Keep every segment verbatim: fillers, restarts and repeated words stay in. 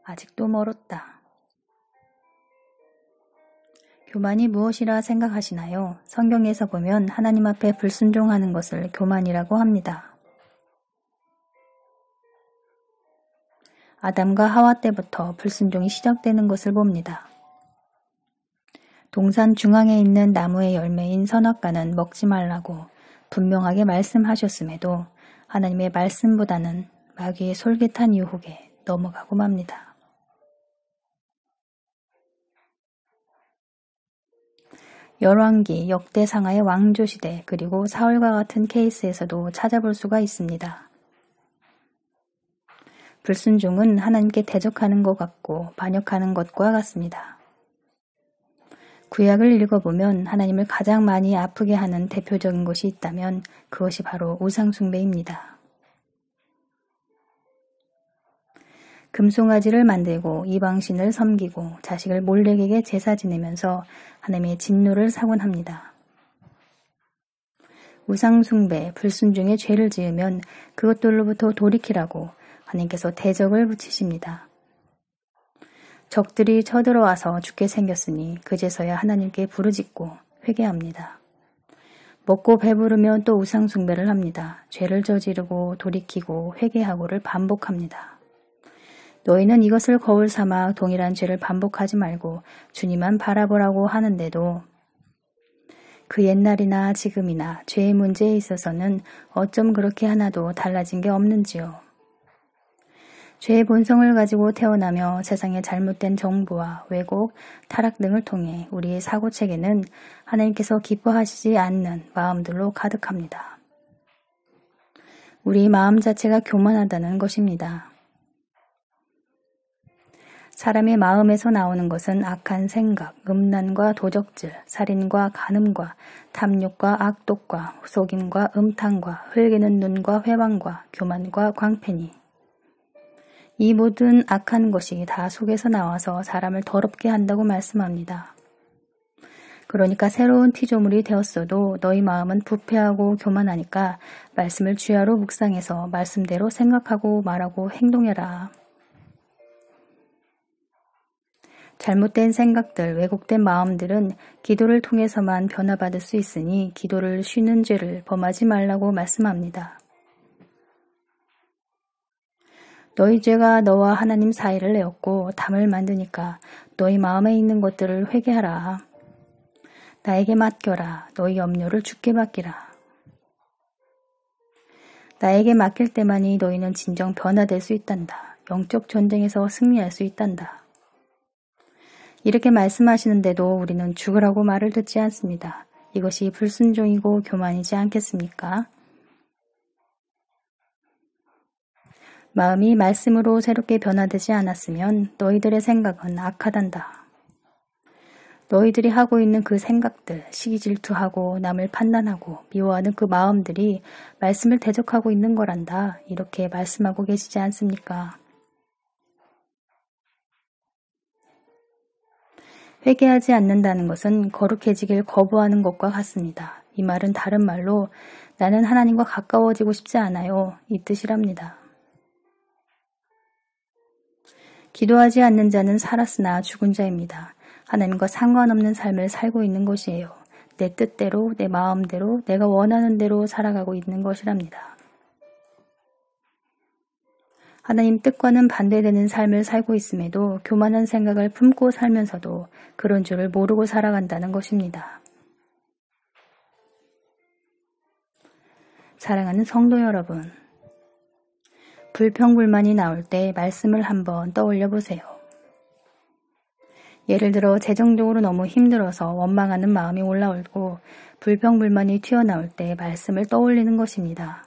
아직도 멀었다. 교만이 무엇이라 생각하시나요? 성경에서 보면 하나님 앞에 불순종하는 것을 교만이라고 합니다. 아담과 하와 때부터 불순종이 시작되는 것을 봅니다. 동산 중앙에 있는 나무의 열매인 선악과는 먹지 말라고 분명하게 말씀하셨음에도 하나님의 말씀보다는 마귀의 솔깃한 유혹에 넘어가고 맙니다. 열왕기, 역대상하의 왕조시대, 그리고 사울과 같은 케이스에서도 찾아볼 수가 있습니다. 불순종은 하나님께 대적하는 것 같고 반역하는 것과 같습니다. 구약을 읽어보면 하나님을 가장 많이 아프게 하는 대표적인 것이 있다면 그것이 바로 우상숭배입니다. 금송아지를 만들고 이방신을 섬기고 자식을 몰렉에게 제사 지내면서 하나님의 진노를 사곤 합니다. 우상숭배, 불순종의 죄를 지으면 그것들로부터 돌이키라고 하나님께서 대적을 붙이십니다. 적들이 쳐들어와서 죽게 생겼으니 그제서야 하나님께 부르짖고 회개합니다. 먹고 배부르면 또 우상숭배를 합니다. 죄를 저지르고 돌이키고 회개하고를 반복합니다. 너희는 이것을 거울 삼아 동일한 죄를 반복하지 말고 주님만 바라보라고 하는데도 그 옛날이나 지금이나 죄의 문제에 있어서는 어쩜 그렇게 하나도 달라진 게 없는지요. 죄의 본성을 가지고 태어나며 세상의 잘못된 정보와 왜곡, 타락 등을 통해 우리의 사고체계는 하나님께서 기뻐하시지 않는 마음들로 가득합니다. 우리 마음 자체가 교만하다는 것입니다. 사람의 마음에서 나오는 것은 악한 생각, 음란과 도적질, 살인과 간음과 탐욕과 악독과 속임과 음탕과 흘기는 눈과 회방과 교만과 광패니 이 모든 악한 것이 다 속에서 나와서 사람을 더럽게 한다고 말씀합니다. 그러니까 새로운 피조물이 되었어도 너희 마음은 부패하고 교만하니까 말씀을 주야로 묵상해서 말씀대로 생각하고 말하고 행동해라. 잘못된 생각들, 왜곡된 마음들은 기도를 통해서만 변화받을 수 있으니 기도를 쉬는 죄를 범하지 말라고 말씀합니다. 너희 죄가 너와 하나님 사이를 내었고 담을 만드니까 너희 마음에 있는 것들을 회개하라. 나에게 맡겨라. 너희 염려를 주께 맡기라. 나에게 맡길 때만이 너희는 진정 변화될 수 있단다. 영적 전쟁에서 승리할 수 있단다. 이렇게 말씀하시는데도 우리는 죽으라고 말을 듣지 않습니다. 이것이 불순종이고 교만이지 않겠습니까? 마음이 말씀으로 새롭게 변화되지 않았으면 너희들의 생각은 악하단다. 너희들이 하고 있는 그 생각들, 시기질투하고 남을 판단하고 미워하는 그 마음들이 말씀을 대적하고 있는 거란다. 이렇게 말씀하고 계시지 않습니까? 회개하지 않는다는 것은 거룩해지길 거부하는 것과 같습니다. 이 말은 다른 말로 나는 하나님과 가까워지고 싶지 않아요. 이 뜻이랍니다. 기도하지 않는 자는 살았으나 죽은 자입니다. 하나님과 상관없는 삶을 살고 있는 것이에요. 내 뜻대로, 내 마음대로, 내가 원하는 대로 살아가고 있는 것이랍니다. 하나님 뜻과는 반대되는 삶을 살고 있음에도 교만한 생각을 품고 살면서도 그런 줄을 모르고 살아간다는 것입니다. 사랑하는 성도 여러분, 불평불만이 나올 때 말씀을 한번 떠올려 보세요. 예를 들어 재정적으로 너무 힘들어서 원망하는 마음이 올라오고 불평불만이 튀어나올 때 말씀을 떠올리는 것입니다.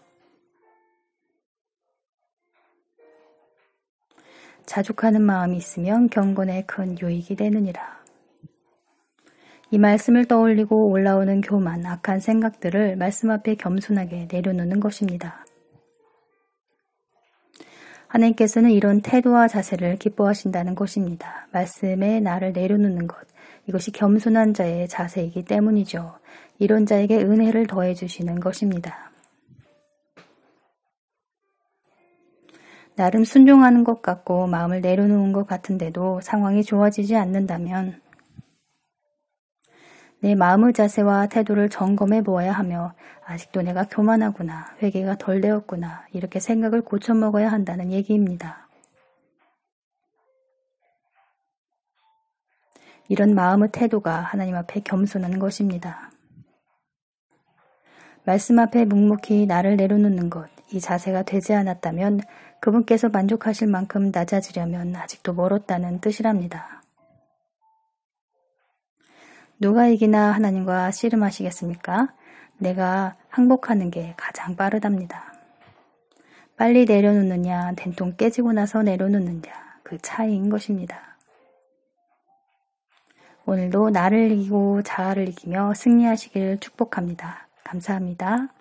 자족하는 마음이 있으면 경건에 큰 유익이 되느니라. 이 말씀을 떠올리고 올라오는 교만, 악한 생각들을 말씀 앞에 겸손하게 내려놓는 것입니다. 하나님께서는 이런 태도와 자세를 기뻐하신다는 것입니다. 말씀에 나를 내려놓는 것, 이것이 겸손한 자의 자세이기 때문이죠. 이런 자에게 은혜를 더해 주시는 것입니다. 나름 순종하는 것 같고 마음을 내려놓은 것 같은데도 상황이 좋아지지 않는다면 내 마음의 자세와 태도를 점검해 보아야 하며 아직도 내가 교만하구나, 회개가 덜 되었구나 이렇게 생각을 고쳐먹어야 한다는 얘기입니다. 이런 마음의 태도가 하나님 앞에 겸손한 것입니다. 말씀 앞에 묵묵히 나를 내려놓는 것, 이 자세가 되지 않았다면 그분께서 만족하실 만큼 낮아지려면 아직도 멀었다는 뜻이랍니다. 누가 이기나 하나님과 씨름하시겠습니까? 내가 항복하는 게 가장 빠르답니다. 빨리 내려놓느냐, 된통 깨지고 나서 내려놓느냐, 그 차이인 것입니다. 오늘도 나를 이기고 자아를 이기며 승리하시길 축복합니다. 감사합니다.